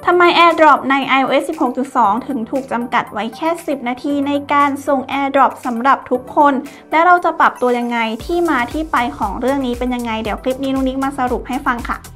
ทำไม AirDrop ใน iOS 16.2 ถึงถูกจำกัดไว้แค่ 10 นาทีในการส่ง AirDrop สำหรับทุกคน และเราจะปรับตัวยังไงที่มาที่ไปของเรื่องนี้เป็นยังไง เดี๋ยวคลิปนี้นุ้งนิ้งมาสรุปให้ฟังค่ะ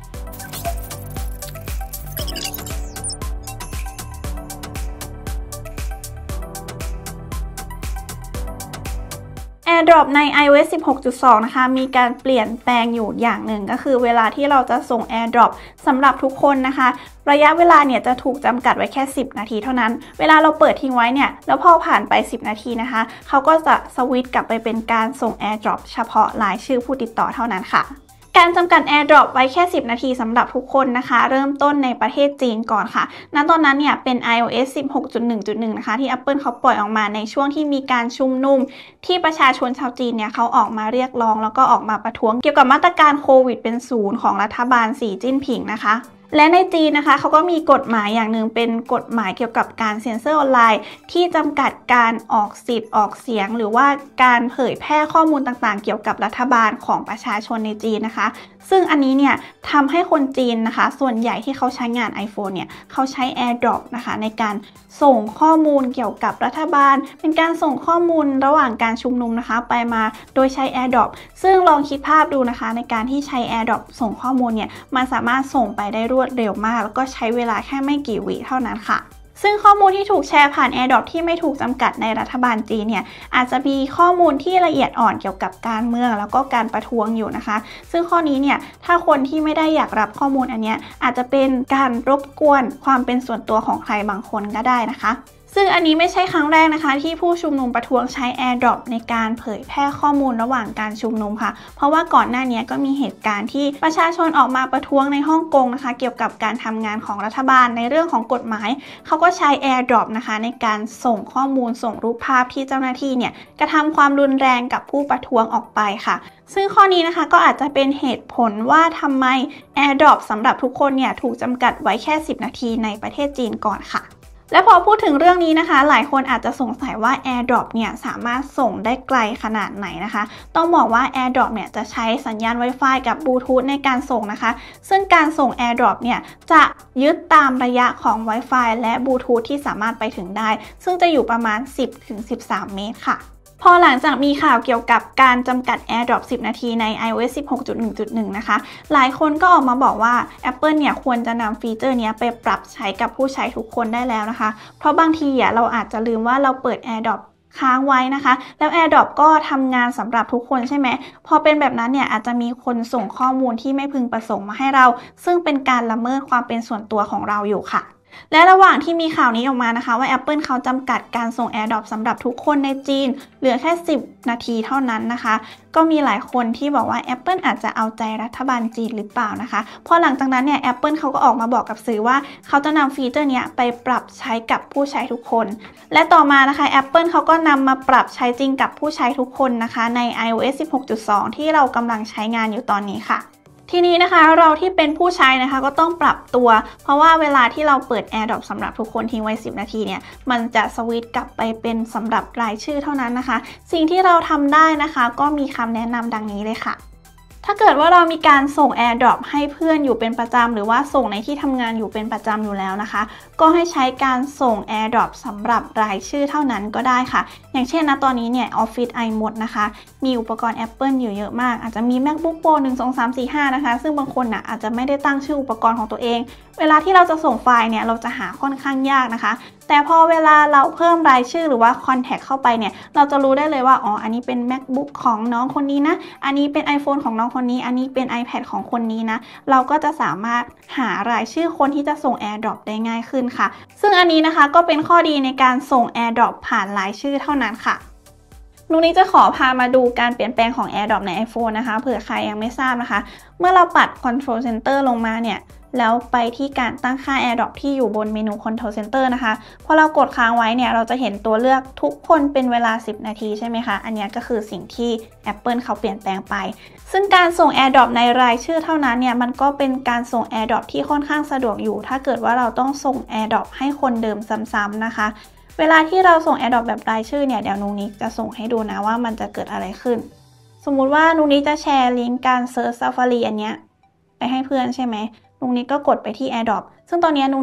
AirDrop ใน iOS 16.2 นะคะมีการเปลี่ยนแปลงอยู่อย่างหนึ่งก็คือเวลาที่เราจะส่ง AirDrop สำหรับทุกคนนะคะระยะเวลาเนี่ยจะถูกจำกัดไว้แค่ 10 นาทีเท่านั้นเวลาเราเปิดทิ้งไว้เนี่ยแล้วพอผ่านไป 10 นาทีนะคะเขาก็จะสวิตช์กลับไปเป็นการส่ง AirDrop เฉพาะรายชื่อผู้ติดต่อเท่านั้นค่ะการจำกัด AirDrop ไว้แค่ 10 นาทีสำหรับทุกคนนะคะเริ่มต้นในประเทศจีนก่อนค่ะณตอนนั้นเนี่ยเป็น iOS 16.1.1 นะคะที่ Apple เขาปล่อยออกมาในช่วงที่มีการชุมนุมที่ประชาชนชาวจีนเนี่ยเขาออกมาเรียกร้องแล้วก็ออกมาประท้วงเกี่ยวกับมาตรการโควิดเป็นศูนย์ของรัฐบาลสีจิ้นผิงนะคะและในจีนนะคะเขาก็มีกฎหมายอย่างหนึ่งเป็นกฎหมายเกี่ยวกับการเซ็นเซอร์ออนไลน์ที่จำกัดการออกสิทธิ์ออกเสียงหรือว่าการเผยแพร่ข้อมูลต่างๆเกี่ยวกับรัฐบาลของประชาชนในจีนนะคะซึ่งอันนี้เนี่ยทำให้คนจีนนะคะส่วนใหญ่ที่เขาใช้งาน iPhone เนี่ยเขาใช้ AirDrop นะคะในการส่งข้อมูลเกี่ยวกับรัฐบาลเป็นการส่งข้อมูลระหว่างการชุมนุมนะคะไปมาโดยใช้ AirDrop ซึ่งลองคิดภาพดูนะคะในการที่ใช้ AirDrop ส่งข้อมูลเนี่ยมันสามารถส่งไปได้รวดเร็วมากแล้วก็ใช้เวลาแค่ไม่กี่วิเท่านั้นค่ะซึ่งข้อมูลที่ถูกแชร์ผ่าน AirDrop ที่ไม่ถูกจำกัดในรัฐบาลจีนเนี่ยอาจจะมีข้อมูลที่ละเอียดอ่อนเกี่ยวกับการเมืองแล้วก็การประท้วงอยู่นะคะซึ่งข้อนี้เนี่ยถ้าคนที่ไม่ได้อยากรับข้อมูลอันนี้อาจจะเป็นการรบกวนความเป็นส่วนตัวของใครบางคนก็ได้นะคะซึ่งอันนี้ไม่ใช่ครั้งแรกนะคะที่ผู้ชุมนุมประท้วงใช้ AirDrop ในการเผยแพร่ข้อมูลระหว่างการชุมนุมค่ะเพราะว่าก่อนหน้านี้ก็มีเหตุการณ์ที่ประชาชนออกมาประท้วงในฮ่องกงนะคะเกี่ยวกับการทำงานของรัฐบาลในเรื่องของกฎหมายเขาก็ใช้ AirDrop นะคะในการส่งข้อมูลส่งรูปภาพที่เจ้าหน้าที่เนี่ยกระทำความรุนแรงกับผู้ประท้วงออกไปค่ะซึ่งข้อนี้นะคะก็อาจจะเป็นเหตุผลว่าทำไม AirDrop สำหรับทุกคนเนี่ยถูกจำกัดไว้แค่ 10 นาทีในประเทศจีนก่อนค่ะและพอพูดถึงเรื่องนี้นะคะหลายคนอาจจะสงสัยว่า AirDrop เนี่ยสามารถส่งได้ไกลขนาดไหนนะคะต้องบอกว่า AirDrop เนี่ยจะใช้สัญญาณ Wi-Fi กับบลูทูธในการส่งนะคะซึ่งการส่ง AirDrop เนี่ยจะยึดตามระยะของ Wi-Fi และบลูทูธที่สามารถไปถึงได้ซึ่งจะอยู่ประมาณ 10-13 เมตรค่ะพอหลังจากมีข่าวเกี่ยวกับการจำกัด AirDrop 10 นาทีใน iOS 16.1.1 นะคะหลายคนก็ออกมาบอกว่า Apple เนี่ยควรจะนำฟีเจอร์นี้ไปปรับใช้กับผู้ใช้ทุกคนได้แล้วนะคะเพราะบางทีเราอาจจะลืมว่าเราเปิด AirDrop ค้างไว้นะคะแล้ว AirDrop ก็ทำงานสำหรับทุกคนใช่ไหมพอเป็นแบบนั้นเนี่ยอาจจะมีคนส่งข้อมูลที่ไม่พึงประสงค์มาให้เราซึ่งเป็นการละเมิดความเป็นส่วนตัวของเราอยู่ค่ะและระหว่างที่มีข่าวนี้ออกมานะคะว่า Apple เขาจำกัดการส่ง AirDrop สำหรับทุกคนในจีนเหลือแค่ 10 นาทีเท่านั้นนะคะก็มีหลายคนที่บอกว่า Apple อาจจะเอาใจรัฐบาลจีนหรือเปล่านะคะพอหลังจากนั้นเนี่ย Apple เขาก็ออกมาบอกกับสื่อว่าเขาจะนำฟีเจอร์นี้ไปปรับใช้กับผู้ใช้ทุกคนและต่อมานะคะ Apple เขาก็นำมาปรับใช้จริงกับผู้ใช้ทุกคนนะคะใน iOS 16.2 ที่เรากำลังใช้งานอยู่ตอนนี้ค่ะทีนี้นะคะเราที่เป็นผู้ใช้นะคะก็ต้องปรับตัวเพราะว่าเวลาที่เราเปิด AirDrop สำหรับทุกคนทิ้งไว้ 10 นาทีเนี่ยมันจะสวิตช์กลับไปเป็นสำหรับรายชื่อเท่านั้นนะคะสิ่งที่เราทำได้นะคะก็มีคำแนะนำดังนี้เลยค่ะถ้าเกิดว่าเรามีการส่ง AirDrop ให้เพื่อนอยู่เป็นประจำหรือว่าส่งในที่ทำงานอยู่เป็นประจำอยู่แล้วนะคะก็ให้ใช้การส่ง AirDrop สำหรับรายชื่อเท่านั้นก็ได้ค่ะอย่างเช่นนะตอนนี้เนี่ย Office iMode นะคะมีอุปกรณ์ Apple อยู่เยอะมากอาจจะมี MacBook Pro 1 2 3 4 5นะคะซึ่งบางคนอาจจะไม่ได้ตั้งชื่ออุปกรณ์ของตัวเองเวลาที่เราจะส่งไฟล์เนี่ยเราจะหาค่อนข้างยากนะคะแต่พอเวลาเราเพิ่มรายชื่อหรือว่า Contact เข้าไปเนี่ยเราจะรู้ได้เลยว่าอ๋ออันนี้เป็น MacBook ของน้องคนนี้นะอันนี้เป็น iPhone ของน้องคนนี้อันนี้เป็น iPad ของคนนี้นะเราก็จะสามารถหารายชื่อคนที่จะส่ง AirDrop ได้ง่ายขึ้นค่ะซึ่งอันนี้นะคะก็เป็นข้อดีในการส่ง AirDrop ผ่านรายชื่อเท่านั้นค่ะนุ้งนี้จะขอพามาดูการเปลี่ยนแปลงของ AirDrop ใน iPhone นะคะเผื่อใครยังไม่ทราบนะคะเมื่อเราปัด Control Center ลงมาเนี่ยแล้วไปที่การตั้งค่า AirDrop ที่อยู่บนเมนู Control Center นะคะพอเรากดค้างไว้เนี่ยเราจะเห็นตัวเลือกทุกคนเป็นเวลา10 นาทีใช่ไหมคะอันนี้ก็คือสิ่งที่ Apple เขาเปลี่ยนแปลงไปซึ่งการส่ง AirDrop ในรายชื่อเท่านั้นเนี่ยมันก็เป็นการส่ง AirDrop ที่ค่อนข้างสะดวกอยู่ถ้าเกิดว่าเราต้องส่ง AirDrop ให้คนเดิมซ้ำๆนะคะเวลาที่เราส่ง AirDrop แบบรายชื่อเนี่ยเดี๋ยวนุ้งนิ้งจะส่งให้ดูนะว่ามันจะเกิดอะไรขึ้นสมมุติว่านุ้งนิ้งจะแชร์ลิงก์การเซิร์ช Safari อันเนี้ยไปให้เพื่อนใช่ไหมนุ้งนิ้งก็กดไปที่ AirDrop ซึ่งตอนนี้นุ้งนิ้ง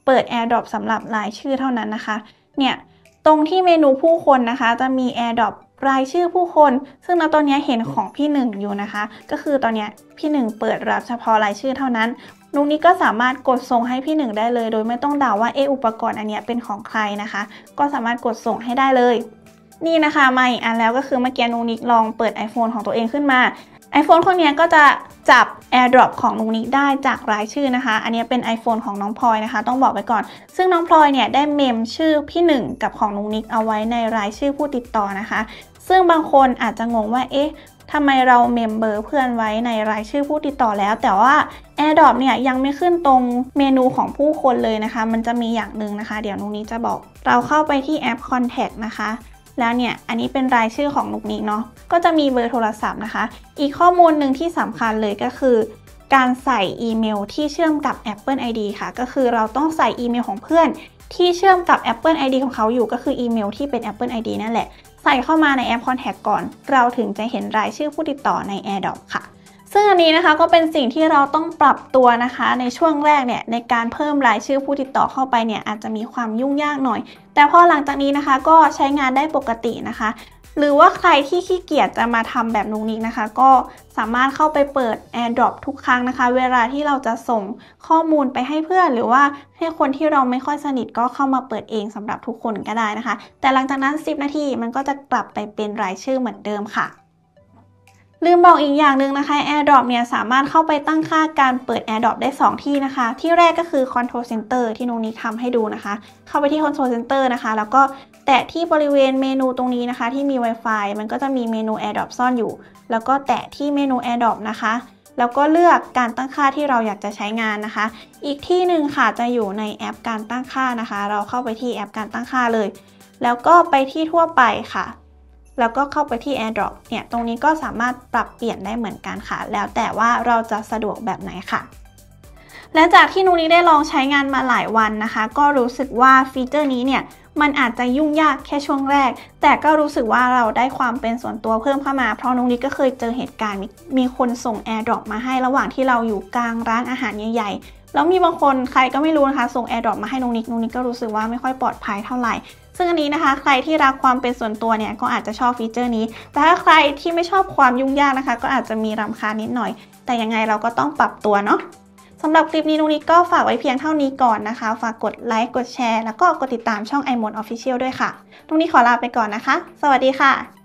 เปิด AirDrop สำหรับรายชื่อเท่านั้นนะคะเนี่ยตรงที่เมนูผู้คนนะคะจะมี AirDrop รายชื่อผู้คนซึ่งณตอนนี้เห็นของพี่หนึ่งอยู่นะคะก็คือตอนนี้พี่หนึ่งเปิดรับเฉพาะรายชื่อเท่านั้นนุกนี้ก็สามารถกดส่งให้พี่หนึ่งได้เลยโดยไม่ต้องเดาว่าอุปกรณ์อันนี้เป็นของใครนะคะก็สามารถกดส่งให้ได้เลยนี่นะคะมาอีกอันแล้วก็คือเมื่อกี้นุกนิกลองเปิด iPhone ของตัวเองขึ้นมา iPhone เครื่องนี้ก็จะจับ AirDrop ของนุกนิกได้จากรายชื่อนะคะอันนี้เป็น iPhone ของน้องพลอยนะคะต้องบอกไว้ก่อนซึ่งน้องพลอยเนี่ยได้เมมชื่อพี่หนึ่งกับของนุกนิกเอาไว้ในรายชื่อผู้ติดต่อนะคะซึ่งบางคนอาจจะงงว่าทำไมเราเมมเบอร์เพื่อนไว้ในรายชื่อผู้ติดต่อแล้วแต่ว่า AirDrop เนี่ยยังไม่ขึ้นตรงเมนูของผู้คนเลยนะคะมันจะมีอย่างหนึ่งนะคะเดี๋ยวนุกนิกจะบอกเราเข้าไปที่แอป Contact นะคะแล้วเนี่ยอันนี้เป็นรายชื่อของนุกนิกเนาะก็จะมีเบอร์โทรศัพท์นะคะอีกข้อมูลหนึ่งที่สำคัญเลยก็คือการใส่อีเมลที่เชื่อมกับ Apple ID ค่ะก็คือเราต้องใส่อีเมลของเพื่อนที่เชื่อมกับ Apple ID ของเขาอยู่ก็คืออีเมลที่เป็น Apple ID นั่นแหละใส่เข้ามาในแอป Contact ก่อนเราถึงจะเห็นรายชื่อผู้ติดต่อใน AirDrop ค่ะซึ่งอันนี้นะคะก็เป็นสิ่งที่เราต้องปรับตัวนะคะในช่วงแรกเนี่ยในการเพิ่มรายชื่อผู้ติดต่อเข้าไปเนี่ยอาจจะมีความยุ่งยากหน่อยแต่พอหลังจากนี้นะคะก็ใช้งานได้ปกตินะคะหรือว่าใครที่ขี้เกียจจะมาทำแบบนุกนิกนะคะก็สามารถเข้าไปเปิด AirDrop ทุกครั้งนะคะเวลาที่เราจะส่งข้อมูลไปให้เพื่อนหรือว่าให้คนที่เราไม่ค่อยสนิทก็เข้ามาเปิดเองสำหรับทุกคนก็ได้นะคะแต่หลังจากนั้น10 นาทีมันก็จะกลับไปเป็นรายชื่อเหมือนเดิมค่ะลืมบอกอีกอย่างหนึ่งนะคะ AirDrop เนี่ยสามารถเข้าไปตั้งค่าการเปิด AirDrop ได้2ที่นะคะที่แรกก็คือ Control Center ที่นุกนิกทำให้ดูนะคะเข้าไปที่ Control Center นะคะแล้วก็แตะที่บริเวณเมนูตรงนี้นะคะที่มี Wi-Fi มันก็จะมีเมนู AirDrop ซ่อนอยู่แล้วก็แตะที่เมนู AirDrop นะคะแล้วก็เลือกการตั้งค่าที่เราอยากจะใช้งานนะคะอีกที่หนึ่งค่ะจะอยู่ในแอปการตั้งค่านะคะเราเข้าไปที่แอปการตั้งค่าเลยแล้วก็ไปที่ทั่วไปค่ะแล้วก็เข้าไปที่ AirDrop เนี่ยตรงนี้ก็สามารถปรับเปลี่ยนได้เหมือนกันค่ะแล้วแต่ว่าเราจะสะดวกแบบไหนค่ะและจากที่นุกนิกได้ลองใช้งานมาหลายวันนะคะก็รู้สึกว่าฟีเจอร์นี้เนี่ยมันอาจจะยุ่งยากแค่ช่วงแรกแต่ก็รู้สึกว่าเราได้ความเป็นส่วนตัวเพิ่มเข้ามาเพราะนุกนิกก็เคยเจอเหตุการณ์มีคนส่ง AirDrop มาให้ระหว่างที่เราอยู่กลางร้านอาหารใหญ่ๆแล้วมีบางคนใครก็ไม่รู้นะคะส่ง AirDrop มาให้นุกนิกก็รู้สึกว่าไม่ค่อยปลอดภัยเท่าไหร่ซึ่งอันนี้นะคะใครที่รักความเป็นส่วนตัวเนี่ยก็อาจจะชอบฟีเจอร์นี้แต่ถ้าใครที่ไม่ชอบความยุ่งยากนะคะก็อาจจะมีรำคาญนิดหน่อยแต่ยังไงเราก็ต้องปรับตัวเนาะสำหรับคลิปนี้นุกนิกก็ฝากไว้เพียงเท่านี้ก่อนนะคะฝากกดไลค์กดแชร์แล้วก็กดติดตามช่อง iMode Official ด้วยค่ะนุกนิกขอลาไปก่อนนะคะสวัสดีค่ะ